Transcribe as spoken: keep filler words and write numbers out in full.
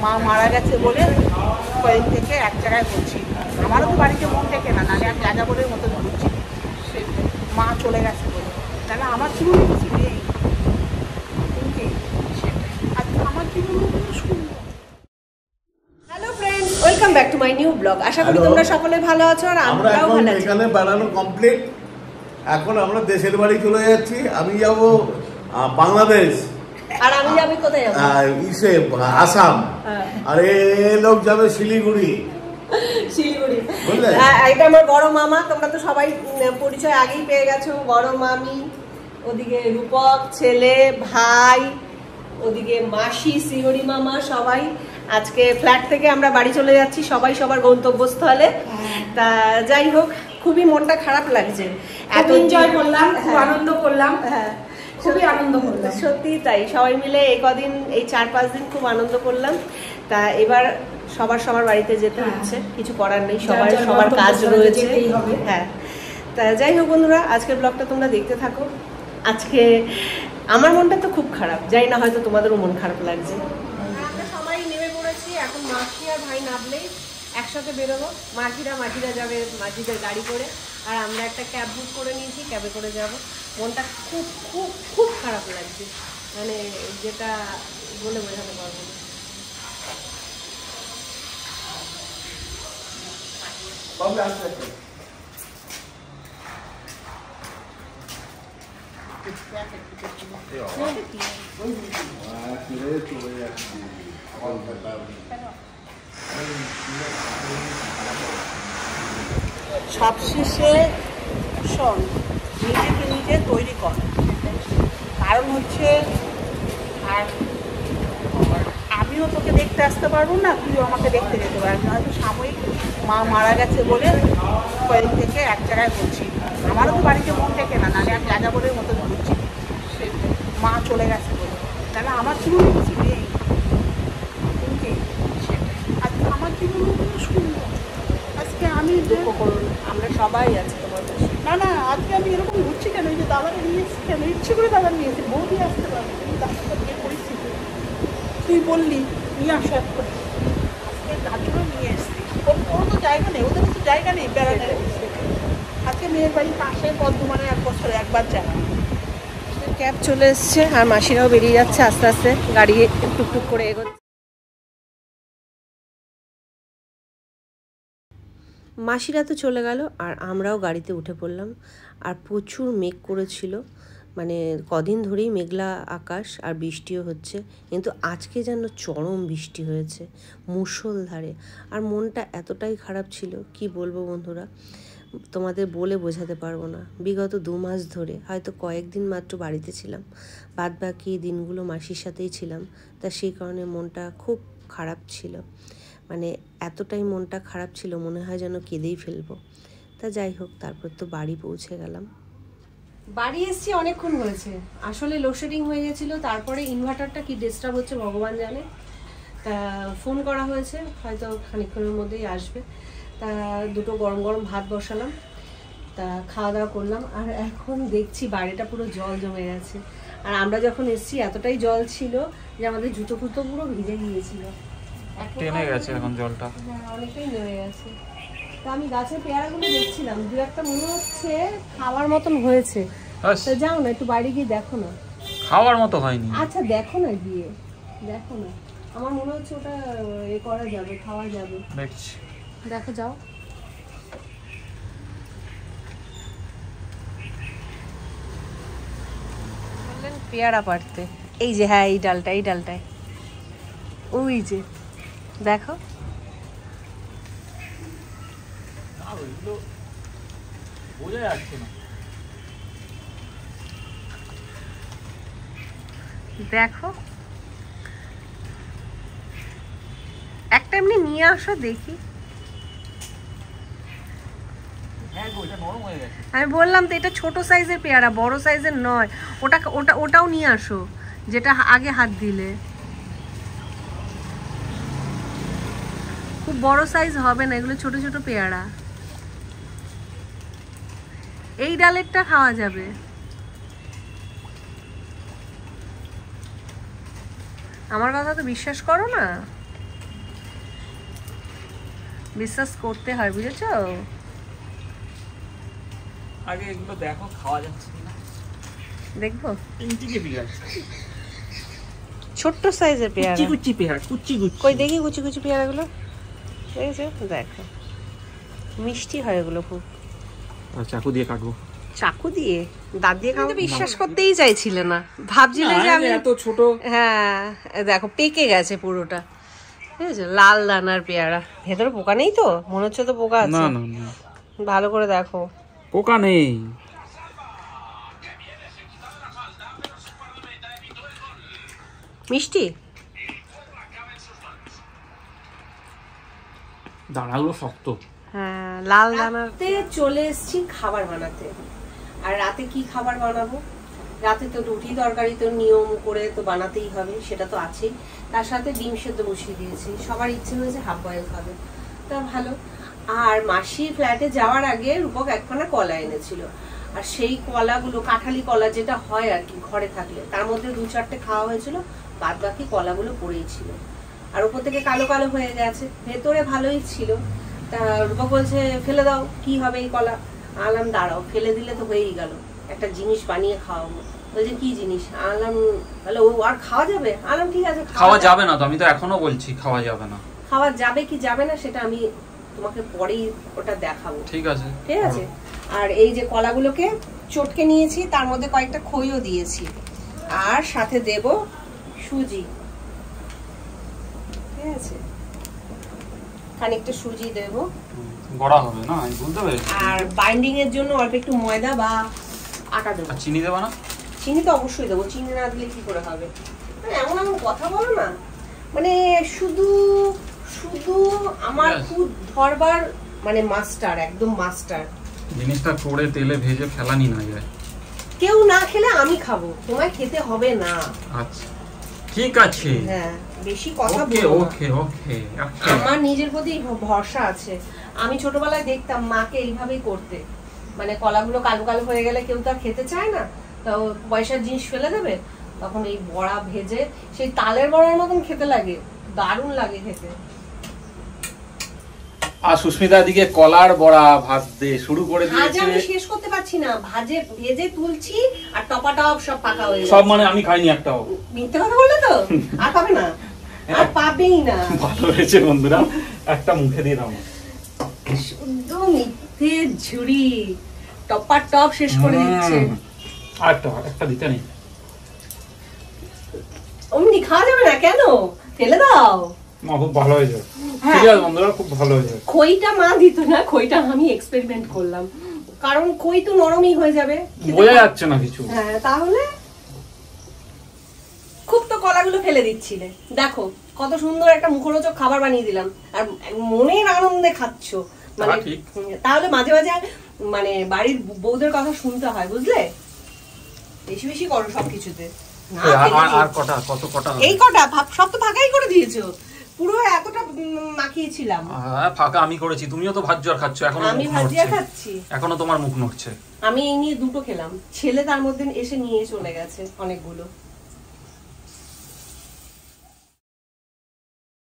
মা মারা গেছে বলে কয়েক থেকে এক জায়গায় বলছি। আমারও তো বাড়িতে মন থেকে না, নাহলে আমি রাজা বলে মতো ঘুরছি। মা চলে গেছে বলে, তাহলে আমার জীবনে কিছু নেই। আমার জীবনে সুন্দর। Hello friends, welcome back to my new blog. আশা করি তোমরা সকলে ভালো আছো আর আমরাও ভালো আছি। এখানে বেড়ানো কমপ্লিট, এখন আমরা দেশের বাড়ি চলে যাচ্ছি। আমি যাব বাংলাদেশ, আর আমি যাবি কোথায় যাব? ইসে আসাম, আর এ লোক যাবে শিলিগুড়ি। শিলিগুড়ি। এটা আমার বড় মামা, তোমরা তো সবাই পরিচয় আগেই পেয়ে গেছো। বড় মামি, ওদিকে রূপক ছেলে, ভাই, ওদিকে মাসি, শিহরি মামা, সবাই আজকে ফ্ল্যাট থেকে আমরা বাড়ি চলে যাচ্ছি, সবাই সবার গন্তব্যস্থলে। তা যাই হোক, খুবই মনটা খারাপ লাগছে। এত এনজয় করলাম, খুব আনন্দ করলাম। হ্যাঁ, খুবই আনন্দ করলাম, সত্যি তাই। সবাই মিলে এই কদিন, এই চার পাঁচ দিন খুব আনন্দ করলাম। তা এবার সবার সবার বাড়িতে যেতে হচ্ছে, কিছু করার নেই, সবার সবার কাজ রয়েছে। হ্যাঁ, তা যাই হোক বন্ধুরা, আজকের ব্লগটা তোমরা দেখতে থাকো। আজকে আমার মনটা তো খুব খারাপ, যাই না হয়তো তোমাদেরও মন খারাপ লাগছে। আমরা সবাই নেমে পড়েছি, এখন মাসি আর ভাই নামলেই একসাথে বেরোবো। মাসিরা মাসিরা যাবে মাসিদের গাড়ি করে, আর আমরা একটা ক্যাব বুক করে নিয়েছি, ক্যাবে করে যাব। মনটা খুব খুব খুব খারাপ লাগছে, মানে যেটা বলে বোঝাতে পারবো না। সবশেষে শোন, নিজেকে নিজে তৈরি কর। কারণ হচ্ছে, আর আমিও তোকে দেখতে আসতে পারবো না, তুইও আমাকে দেখতে যেতে পারবি না। হয়তো সাময়িক মা মারা গেছে বলে কয়েক থেকে এক জায়গায় বলছি। আমারও তো বাড়িতে মন থেকে না, নাহলে আমি রাজা বলে মতো ঘুরছি। মা চলে গেছে বলে, তাহলে আমার জীবনে কিছু নেই। আজকে আমার জীবনে কোনো সুন্দর। আজকে আমি দুঃখ করুন, আমরা সবাই আছি তোমার কাছে। না না, আজকে আমি এরকম ঘুরছি কেন? এই যে দাদাকে নিয়ে এসছি কেন? ইচ্ছে করে দাদা নিয়ে এসেছি, বৌদি আসতে পারবে, কিন্তু দাদার বিয়ে পরিস্থিতি তুই বললি নিয়ে আসো এক করে, আজকে তার জন্য নিয়ে এসছি। ওর কোনো তো জায়গা নেই, ওদের তো জায়গা নেই বেড়াতে। আজকে মেয়ের বাড়ির পাশে বর্ধমানে এক বছর একবার যায়। ক্যাব চলে এসছে আর মাসিরাও বেরিয়ে যাচ্ছে আস্তে আস্তে, গাড়ি টুকটুক করে এগোচ্ছে। মাসিরা তো চলে গেল আর আমরাও গাড়িতে উঠে পড়লাম। আর প্রচুর মেঘ করেছিল, মানে কদিন ধরেই মেঘলা আকাশ আর বৃষ্টিও হচ্ছে, কিন্তু আজকে যেন চরম বৃষ্টি হয়েছে মুষলধারে। আর মনটা এতটাই খারাপ ছিল, কি বলবো বন্ধুরা, তোমাদের বলে বোঝাতে পারবো না। বিগত দু মাস ধরে হয়তো কয়েকদিন মাত্র বাড়িতে ছিলাম, বাদ বাকি দিনগুলো মাসির সাথেই ছিলাম। তা সেই কারণে মনটা খুব খারাপ ছিল, মানে এতটাই মনটা খারাপ ছিল, মনে হয় যেন কেঁদেই ফেলবো। তা যাই হোক, তারপর তো বাড়ি পৌঁছে গেলাম। বাড়ি এসছি অনেকক্ষণ হয়েছে, আসলে লোডশেডিং হয়ে গেছিলো, তারপরে ইনভার্টারটা কি ডিস্টার্ব হচ্ছে ভগবান জানে। তা ফোন করা হয়েছে, হয়তো খানিকক্ষণের মধ্যেই আসবে। তা দুটো গরম গরম ভাত বসালাম, তা খাওয়া দাওয়া করলাম। আর এখন দেখছি বাইরেটা পুরো জল জমে গেছে, আর আমরা যখন এসছি এতটাই জল ছিল যে আমাদের জুতো ফুতো পুরো ভিজে গিয়েছিল। টেনে গেছে এখন জলটা, অনেকটাই নেমে গেছে। তা আমি গাছের পেয়ারাগুলো দেখছিলাম, দু একটা মনে হচ্ছে খাওয়ার মতন হয়েছে। তা যাও না একটু বাইরে গিয়ে দেখো না। খাওয়ার মতো হয়নি। আচ্ছা দেখো না, গিয়ে দেখো না, আমার মনে হচ্ছে ওটা এ করা যাবে, খাওয়া যাবে। দেখছি, দেখো যাও। বললেন পেয়ারা পাড়তে, এই যে, হ্যাঁ এই ডালটা, এই ডালটায়, ওই যে দেখো। বোঝা যাচ্ছে না। দেখো একটা এমনি নিয়ে আসো দেখি। আমি বললাম তো এটা ছোট সাইজের পেয়ারা, বড় সাইজের নয়। ওটা ওটা ওটাও নিয়ে আসো, যেটা আগে হাত দিলে। খুব বড় সাইজ হবে না, এগুলো ছোট ছোট পেয়ারা। এই ডালেরটা খাওয়া যাবে। আমার কথা তো বিশ্বাস করো না। বিশ্বাস করতে হয়, বুঝেছো? আগে এগুলো দেখো খাওয়া যাচ্ছে কিনা। দেখবো। তিনটিকে বিঘা ছোট্ট সাইজের পেয়ারা। কুচি কুচি পেয়ারা, কুচি কুচি। কই দেখি কুচি কুচি পেয়ারাগুলো। দেখেছো? দেখো মিষ্টি হয় এগুলো খুব। চাকু দিয়ে কাটবো। চাকু দিয়ে? দাঁত দিয়ে খাওয়া? বিশ্বাস করতেই চাইছিলে না, ভাবছিলে যে আমি এত ছোট। হ্যাঁ দেখো পেকে গেছে পুরোটা, ঠিক আছে? লাল দানার পেয়ারা, ভেতরে পোকা নেই তো? মনে হচ্ছে তো পোকা আছে। না না না, ভালো করে দেখো, পোকা নেই। মিষ্টি দানাগুলো শক্ত। হ্যাঁ লাল দানাতে চলে এসেছি খাবার বানাতে। আর রাতে কি খাবার বানাবো? রাতে তো রুটি তরকারি তো নিয়ম করে তো বানাতেই হবে, সেটা তো আছেই। তার সাথে ডিম সেদ্ধ বসিয়ে দিয়েছি, সবার ইচ্ছে হয়েছে হাফ বয়েল খাবে, তা ভালো। আর মাসির ফ্ল্যাটে যাওয়ার আগে রূপক একখানা কলা এনেছিল, আর সেই কলাগুলো কাঁঠালি কলা যেটা হয় আর কি ঘরে থাকলে, তার মধ্যে দু চারটে খাওয়া হয়েছিল, বাদ বাকি কলাগুলো পড়েই ছিল। আর উপর থেকে কালো কালো হয়ে গেছে, ভেতরে ভালোই ছিল। তা রূপক বলছে ফেলে দাও, কি হবে এই কলা? আনলাম দাঁড়াও, ফেলে দিলে তো হয়েই গেল, একটা জিনিস বানিয়ে খাওয়াবো। বলছে কি জিনিস? আনলাম, বলে ও আর খাওয়া যাবে? আনলাম ঠিক আছে, খাওয়া যাবে না তো, আমি তো এখনো বলছি খাওয়া যাবে না। খাওয়া যাবে কি যাবে না সেটা আমি তোমাকে পরেই ওটা দেখাবো, ঠিক আছে ঠিক আছে? আর এই যে কলাগুলোকে চটকে নিয়েছি, তার মধ্যে কয়েকটা খইও দিয়েছি, আর সাথে দেব সুজি, ঠিক আছে? খানিকটা সুজি দেব, গড়া হবে না, আমি বুঝতে পেরেছি। আর বাইন্ডিং এর জন্য অল্প একটু ময়দা বা আটা দেবো। আর চিনি দেবো না? চিনি তো অবশ্যই দেবো, চিনি না দিলে কি করে হবে? মানে এমন এমন কথা বলো না, মানে শুধু শুধু আমার খুব ধরবার মানে মাস্টার, একদম মাস্টার। জিনিসটা করে তেলে ভেজে ফেলানি না যায়। কেউ না খেলে আমি খাবো, তোমায় খেতে হবে না। আচ্ছা ঠিক আছে। হ্যাঁ বেশি কথা ওকে বলো না। ওকে ওকে। আমার নিজের প্রতি ভরসা আছে। আমি ছোটবেলায় দেখতাম মাকে এইভাবেই করতে, মানে কলাগুলো কালো কালো হয়ে গেলে কেউ তো আর খেতে চায় না, তো পয়সার জিনিস ফেলে দেবে, তখন এই বড়া ভেজে সেই তালের বড়ার মতন খেতে লাগে, দারুণ লাগে খেতে। আর সুস্মিতা দিকে কলার বড়া ভাজতে শুরু করে ভাজা দিয়েছে। আমি শেষ করতে পারছি না, ভাজে ভেজে তুলছি আর টপা টপ সব পাকা হয়ে সব গেছে। মানে আমি খাইনি একটাও। মিথ্যে কথা বললে তো, আর পাবে না, আর পাবেই না। ভালো হয়েছে বন্ধুরা, একটা মুখে দিয়ে দাও। শুদ্ধ মিথ্যে ঝুড়ি, টপা টপ শেষ করে দিচ্ছে। আর একটা একটা দিতে নেই। অমনি খাওয়া যাবে না কেন? ফেলে দাও। মা খুব ভালো হয়েছে। হ্যাঁ। ঠিক আছে বন্ধুরা, খুব ভালো হয়েছে। খইটা মা দিত না, খইটা আমি এক্সপেরিমেন্ট করলাম, কারণ খই তো নরমই হয়ে যাবে, বোঝা যাচ্ছে না কিছু। হ্যাঁ তাহলে খুব তো কলাগুলো ফেলে দিচ্ছিলে, দেখো কত সুন্দর একটা মুখরোচক খাবার বানিয়ে দিলাম, আর মনের আনন্দে খাচ্ছ, মানে ঠিক। তাহলে মাঝে মাঝে মানে বাড়ির বউদের কথা শুনতে হয়, বুঝলে? বেশি বেশি করো সবকিছুতে। না আর ফেলে আর- আর দিয়েছি। কটা কত কটা হবে? এই কটা ভাব- সব তো ফাঁকাই করে দিয়েছো, পুরো এতটা উম, মাখিয়েছিলাম। হ্যাঁ, ফাঁকা আমি করেছি, তুমিও তো ভাজ্য আর খাচ্ছ এখনো। আমি মুখ ভাজিয়া নড়ছে। খাচ্ছি, এখনো তোমার মুখ নড়ছে। আমি এই নিয়ে দুটো খেলাম, ছেলে তার মধ্যে এসে নিয়ে চলে গেছে অনেকগুলো।